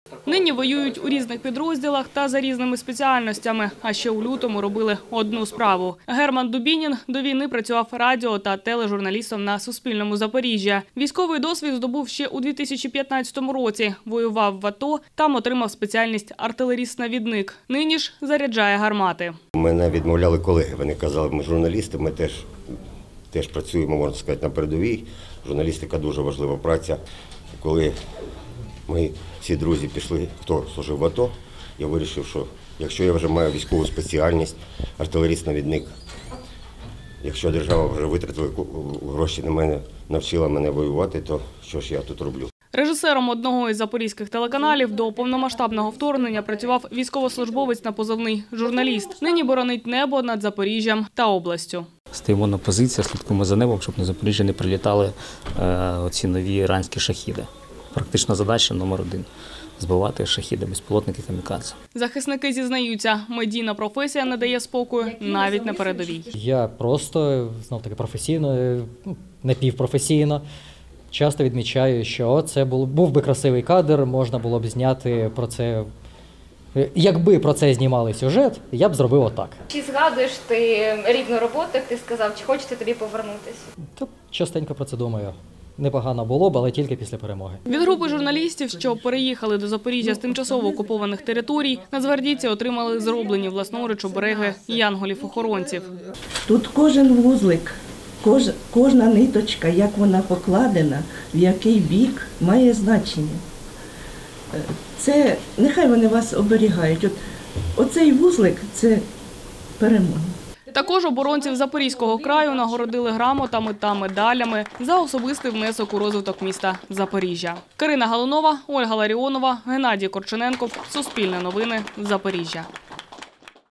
Нині воюють у різних підрозділах та за різними спеціальностями, а ще у лютому робили одну справу. Герман Дубінін до війни працював радіо- та тележурналістом на Суспільному Запоріжжя. Військовий досвід здобув ще у 2015 році. Воював в АТО, там отримав спеціальність артилеріст-навідник. Нині ж заряджає гармати. Мене відмовляли колеги, вони казали, ми журналісти, ми теж працюємо, можна сказати, на передовій. Журналістика дуже важлива праця. Коли ми всі друзі пішли, хто служив в АТО, я вирішив, що якщо я вже маю військову спеціальність, артилеріст-навідник, якщо держава вже витратила гроші на мене, навчила мене воювати, то що ж я тут роблю? Режисером одного із запорізьких телеканалів до повномасштабного вторгнення працював військовослужбовець на позивний «Журналіст». Нині боронить небо над Запоріжжям та областю. Стоїмо на позиціях, слідкуємо за небом, щоб на Запоріжжя не прилітали оці нові іранські шахіди. Практична задача номер 1 – збивати шахіди, безпілотники, камікадзе. Захисники зізнаються, медійна професія не дає спокою навіть на передовій. Я просто, знов-таки професійно, напівпрофесійно, часто відмічаю, що це був би красивий кадр, можна було б зняти про це. Якби про це знімали сюжет, я б зробив отак. Чи згадуєш ти рідну роботу, як ти сказав, чи хочете тобі повернутися? То частенько про це думаю. Непогано було б, але тільки після перемоги. Від групи журналістів, що переїхали до Запоріжжя з тимчасово окупованих територій, нацгвардійці отримали зроблені власноруч обереги янголів-охоронців. Тут кожен вузлик, кожна ниточка, як вона покладена, в який бік, має значення. Це, нехай вони вас оберігають. Оцей вузлик – це перемога. Також оборонців Запорізького краю нагородили грамотами та медалями за особистий внесок у розвиток міста Запоріжжя. Карина Галунова, Ольга Ларіонова, Геннадій Корчененков. Суспільне новини. Запоріжжя.